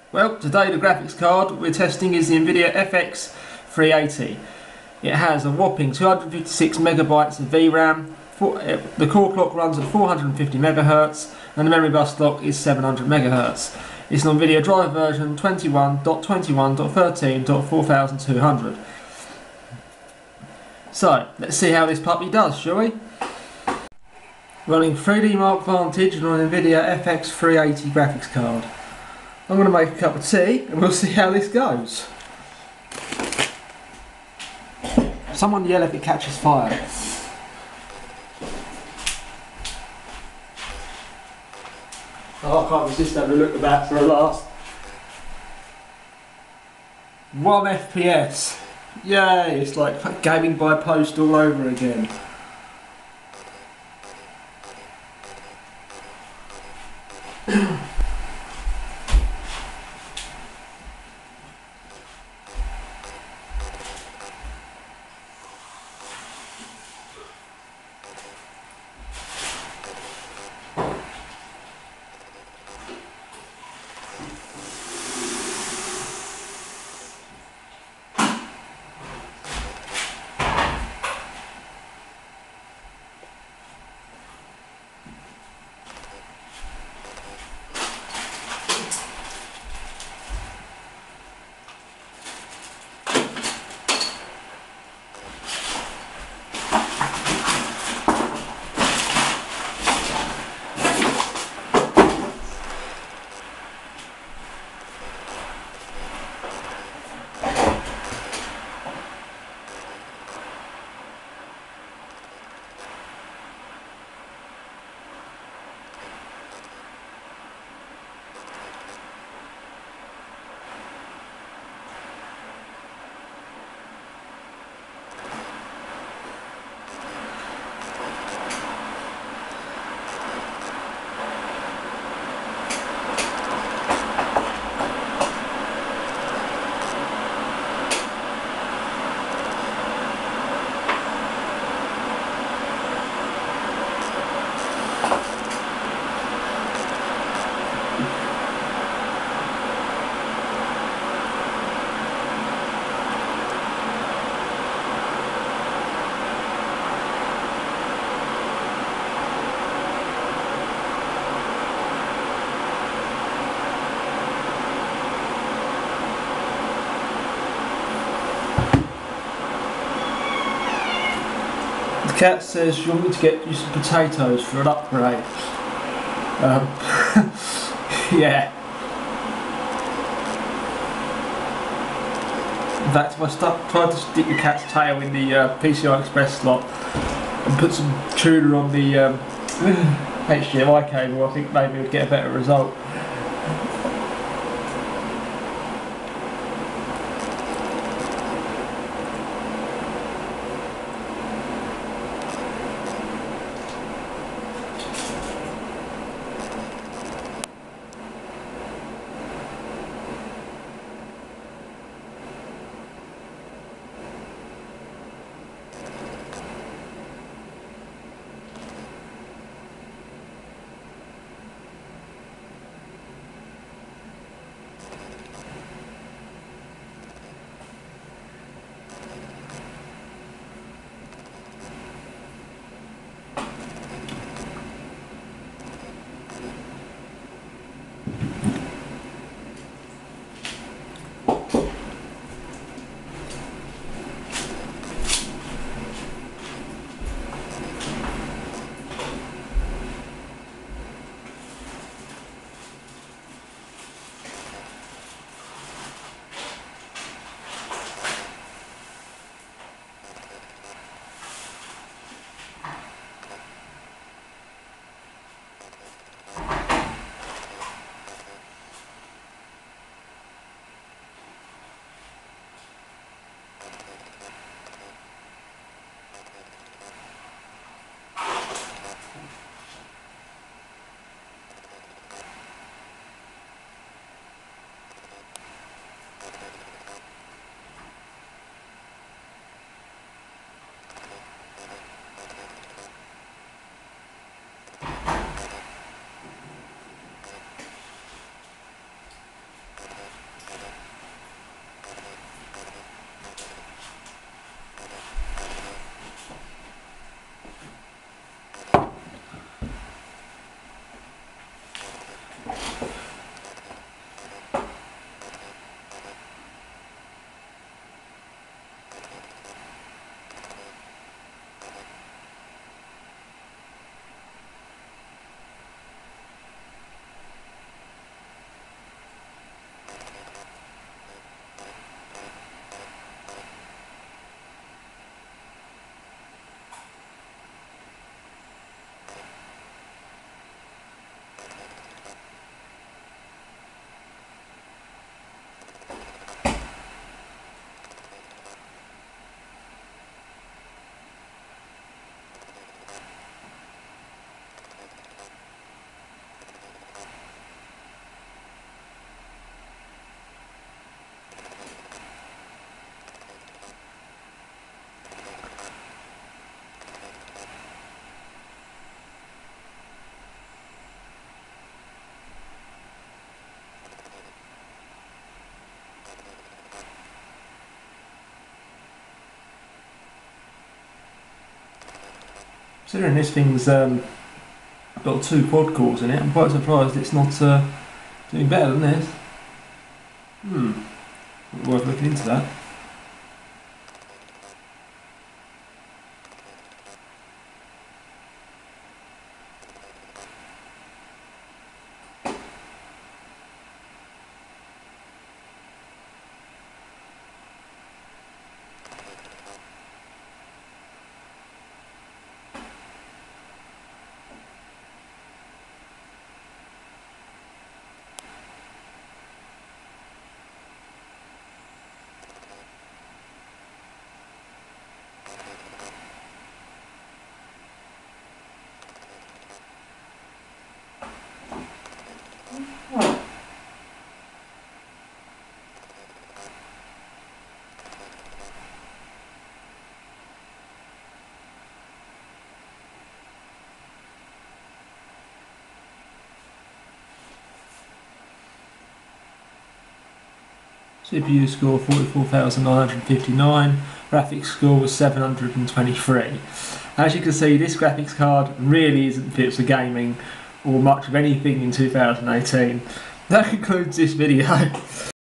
Well, today the graphics card we're testing is the nvidia FX 380. It has a whopping 256 megabytes of VRAM, the core clock runs at 450 MHz, and the memory bus clock is 700 MHz. It's an NVIDIA driver version 21.21.13.4200. So, let's see how this puppy does, shall we? Running 3D Mark Vantage on an NVIDIA FX 380 graphics card. I'm going to make a cup of tea and we'll see how this goes. Someone yell if it catches fire. Oh, I can't resist having a look at that for a last. 1 FPS. Yay, it's like gaming by post all over again. The cat says you want me to get you some potatoes for an upgrade. Yeah. In fact, if I tried to stick the cat's tail in the PCI Express slot and put some tuna on the HDMI cable, I think maybe we'd get a better result. Considering this thing's got 2 quad cores in it, I'm quite surprised it's not doing better than this. Worth looking into that. CPU score 44,959, graphics score was 723. As you can see, this graphics card really isn't fit for gaming or much of anything in 2018. That concludes this video.